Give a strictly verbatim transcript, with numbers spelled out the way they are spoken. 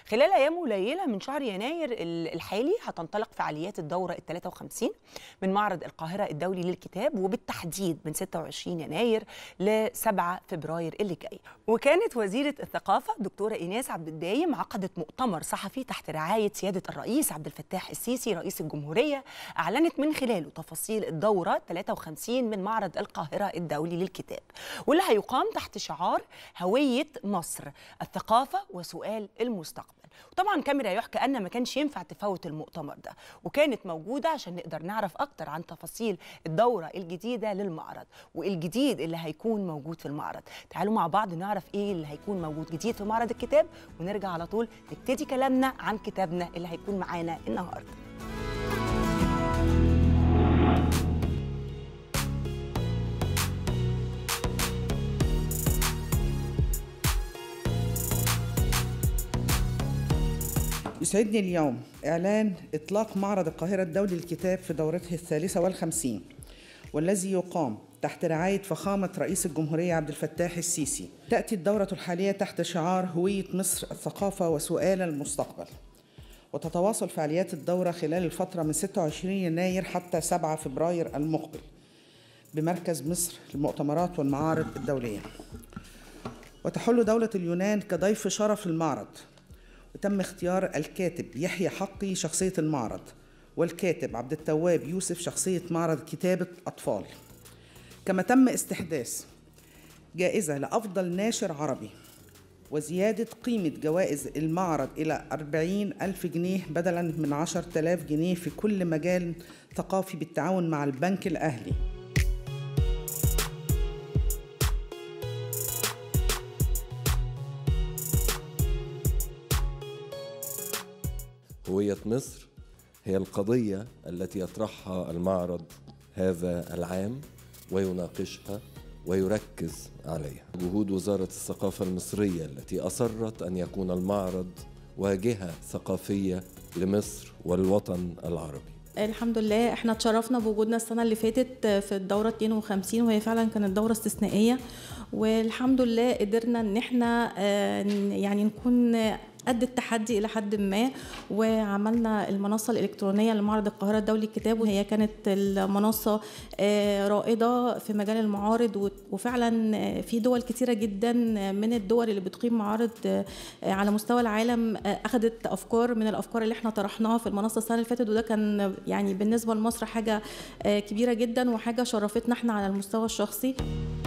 خلال أيام قليلة من شهر يناير الحالي هتنطلق فعاليات الدورة الثالثة والخمسين من معرض القاهرة الدولي للكتاب، وبالتحديد من ستة وعشرين يناير ل سبعة فبراير اللي جاي. وكانت وزيرة الثقافة دكتورة إيناس عبد الدايم عقدت مؤتمر صحفي تحت رعاية سيادة الرئيس عبد الفتاح السيسي رئيس الجمهورية، أعلنت من خلاله تفاصيل الدورة ثلاثة وخمسين من معرض القاهرة الدولي للكتاب، واللي هيقام تحت شعار هوية مصر، الثقافة وسؤال المستقبل. وطبعا كاميرا يحكى أن ما كانش ينفع تفوت المؤتمر ده، وكانت موجودة عشان نقدر نعرف أكتر عن تفاصيل الدورة الجديدة للمعرض والجديد اللي هيكون موجود في المعرض. تعالوا مع بعض نعرف إيه اللي هيكون موجود جديد في معرض الكتاب، ونرجع على طول نبتدي كلامنا عن كتابنا اللي هيكون معانا النهارده. يسعدني اليوم إعلان إطلاق معرض القاهرة الدولي للكتاب في دورته الثالثة والخمسين، والذي يقام تحت رعاية فخامة رئيس الجمهورية عبد الفتاح السيسي. تأتي الدورة الحالية تحت شعار هوية مصر، الثقافة وسؤال المستقبل، وتتواصل فعاليات الدورة خلال الفترة من ستة وعشرين يناير حتى سبعة فبراير المقبل بمركز مصر للمؤتمرات والمعارض الدولية. وتحل دولة اليونان كضيف شرف المعرض، وتم اختيار الكاتب يحيى حقي شخصية المعرض، والكاتب عبد التواب يوسف شخصية معرض كتابة أطفال. كما تم استحداث جائزة لأفضل ناشر عربي، وزيادة قيمة جوائز المعرض إلى أربعين ألف جنيه بدلاً من عشرة آلاف جنيه في كل مجال ثقافي بالتعاون مع البنك الأهلي. هوية مصر هي القضية التي يطرحها المعرض هذا العام ويناقشها ويركز عليها. جهود وزارة الثقافة المصرية التي أصرت أن يكون المعرض واجهة ثقافية لمصر والوطن العربي. الحمد لله احنا اتشرفنا بوجودنا السنة اللي فاتت في الدورة اثنين وخمسين، وهي فعلا كانت دورة استثنائية، والحمد لله قدرنا ان احنا يعني نكون قد التحدي إلى حد ما، وعملنا المنصة الإلكترونية لمعرض القاهرة الدولي للكتاب، وهي كانت المنصة رائدة في مجال المعارض، وفعلا في دول كتيرة جدا من الدول اللي بتقيم معارض على مستوى العالم أخذت أفكار من الأفكار اللي احنا طرحناها في المنصة السنة اللي فاتت، وده كان يعني بالنسبة لمصر حاجة كبيرة جدا وحاجة شرفتنا احنا على المستوى الشخصي.